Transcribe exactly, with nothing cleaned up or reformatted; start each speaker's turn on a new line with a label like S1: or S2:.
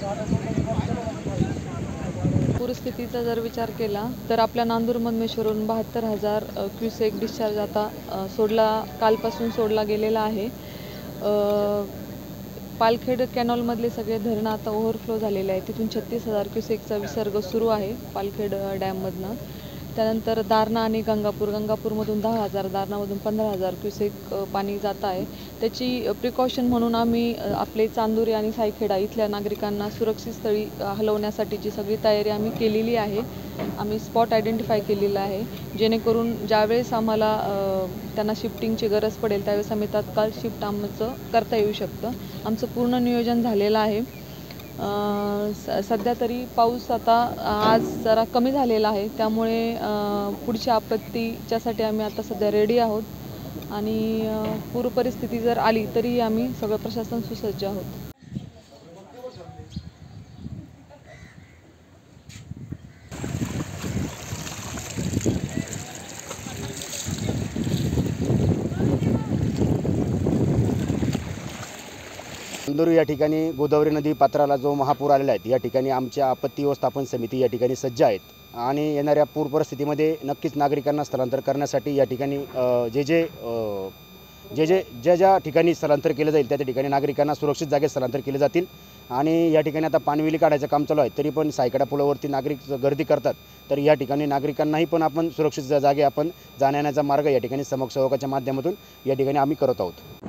S1: पूरस्थितीचा जर विचार केला तर आपल्या नांदूर मधमेश्वरून बहात्तर हजार क्युसेक डिस्चार्ज आता अ, सोडला कालपासून सोडला गेलेला आहे. अ, पालखेड कॅनॉलमधले सगळे धरणं आता ओव्हरफ्लो झालेले आहे. तिथून छत्तीस हजार क्युसेकचा विसर्ग सुरू आहे पालखेड डॅममधनं. त्यानंतर दारणा आणि गंगापूर गंगापूरमधून दहा हजार दारणामधून पंधरा हजार क्युसेक पाणी जात आहे. त्याची प्रिकॉशन म्हणून आम्ही आपले चांदुरी आणि सायखेडा इथल्या नागरिकांना सुरक्षित स्थळी हलवण्यासाठीची सगळी तयारी आम्ही केलेली आहे. आम्ही स्पॉट आयडेंटिफाय केलेला आहे, जेणेकरून ज्यावेळेस आम्हाला त्यांना शिफ्टिंगची गरज पडेल त्यावेळेस आम्ही तात्काळ शिफ्ट आमचं करता येऊ शकतं. आमचं पूर्ण नियोजन झालेलं आहे. सध्या तरी पाऊस आता आज जरा कमी झालेला आहे, त्यामुळे पुढच्या आपत्तीच्यासाठी आम्ही आता सध्या रेडी आहोत आणि पूर परिस्थिती जर आली तरी आम्ही सगळं प्रशासन सुसज्ज आहोत.
S2: नांदूर या ठिकाणी गोदावरी नदी पात्राला जो महापूर आलेला आहे, या ठिकाणी आमच्या आपत्ती व्यवस्थापन समिती या ठिकाणी सज्ज आहेत आणि येणाऱ्या पूर परिस्थितीमध्ये नक्कीच नागरिकांना स्थलांतर करण्यासाठी या ठिकाणी जे जे जे जे ज्या ज्या ठिकाणी स्थलांतर केलं जाईल त्या त्या ठिकाणी नागरिकांना सुरक्षित जागेत स्थलांतर केले जातील. आणि या ठिकाणी आता पाणविली काढायचं काम चालू आहे, तरी पण सायकडा पुलावरती नागरिक गर्दी करतात, तर या ठिकाणी नागरिकांनाही पण आपण सुरक्षित जागे आपण जाण्याचा मार्ग या ठिकाणी समक्षसेवकाच्या माध्यमातून या ठिकाणी आम्ही करत आहोत.